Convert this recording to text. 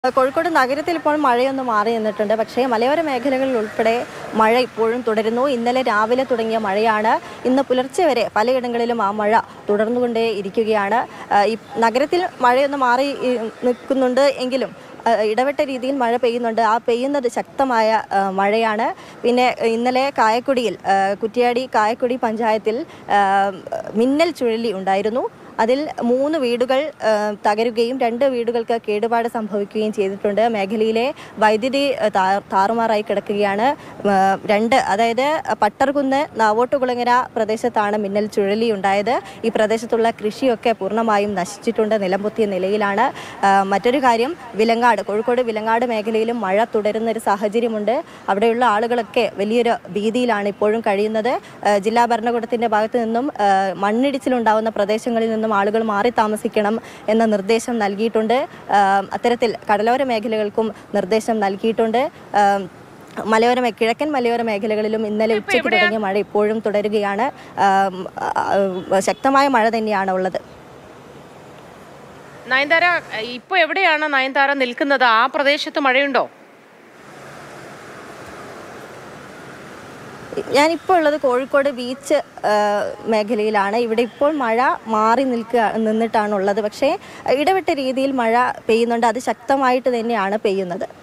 കോഴിക്കോട് നഗരത്തിൽ ഇപ്പോൾ മഴയൊന്ന് മാറി നിന്നിട്ടുണ്ട്. പക്ഷേ മലയോര മേഖലകളിൽ ഉൾപ്പെടെ മഴ ഇപ്പോഴും തുടരുന്നു. ഇന്നലെ രാവിലെ തുടങ്ങിയ മഴയാണ്. ഇന്ന് പുലർച്ചെ വരെ പലയിടങ്ങളിലും ആ മഴ തുടർന്നുകൊണ്ടേ ഇരിക്കുകയാണ്. ഈ നഗരത്തിൽ മഴയൊന്ന് മാറി നിൽക്കുന്നുണ്ട് എങ്കിലും ഇടവിട്ട രീതിയിൽ മഴ പെയ്യുന്നുണ്ട്. ആ പെയ്യുന്നത് ശക്തമായ മഴയാണ്. പിന്നെ ഇന്നലെ കായക്കുടിയിൽ കുറ്റ്യാടി കായക്കുടി പഞ്ചായത്തിൽ മിന്നൽ ചുഴലി ഉണ്ടായിരുന്നു. അതിൽ 3 വീടുകൾ തകരുകയും 2 വീടുകൾക്ക് കേടുപാട് സംഭവിക്കുകയും ചെയ്തിട്ടുണ്ട്. മേഖലയിലെ വൈദ്യുതി താറുമാറായി കിടക്കുകയാണ്. 2 അതായത് പട്ടർകുന്ന് നാവോട്ടുകുളങ്ങര പ്രദേശത്താണ് മിന്നൽ ചുഴലി ഉണ്ടായത്. ഈ പ്രദേശത്തുള്ള കൃഷിയൊക്കെ പൂർണ്ണമായും നശിച്ചിട്ടുണ്ട്, നിലംപൊത്തിയ നിലയിലാണ്. മറ്റൊരു കാര്യം, കോഴിക്കോട് വിലങ്ങാട് മേഖലയിലും മഴ തുടരുന്ന ഒരു സാഹചര്യമുണ്ട്. അവിടെയുള്ള ആളുകളൊക്കെ വലിയൊരു ഭീതിയിലാണ് ഇപ്പോഴും കഴിയുന്നത്. ജില്ലാ ഭരണകൂടത്തിൻ്റെ ഭാഗത്തു നിന്നും മണ്ണിടിച്ചിലുണ്ടാവുന്ന പ്രദേശങ്ങളിൽ നിന്നും ആളുകൾ മാറി താമസിക്കണം എന്ന നിർദ്ദേശം നൽകിയിട്ടുണ്ട്. അത്തരത്തിൽ കടലോര മേഖലകൾക്കും നിർദ്ദേശം നൽകിയിട്ടുണ്ട്. കിഴക്കൻ മലയോര മേഖലകളിലും ഇന്നലെ ഉച്ചയ്ക്ക് തുടങ്ങിയ മഴ ഇപ്പോഴും തുടരുകയാണ്. ശക്തമായ മഴ തന്നെയാണ് ഉള്ളത്. നയൻതാര, ഇപ്പോൾ എവിടെയാണ് നയൻതാര നിൽക്കുന്നത്? ആ പ്രദേശത്ത് മഴയുണ്ടോ? ഞാനിപ്പോൾ ഉള്ളത് കോഴിക്കോട് ബീച്ച് മേഖലയിലാണ്. ഇവിടെ ഇപ്പോൾ മഴ മാറി നിന്നിട്ടാണുള്ളത്. പക്ഷേ ഇടവിട്ട രീതിയിൽ മഴ പെയ്യുന്നുണ്ട്. അത് ശക്തമായിട്ട് തന്നെയാണ് പെയ്യുന്നത്.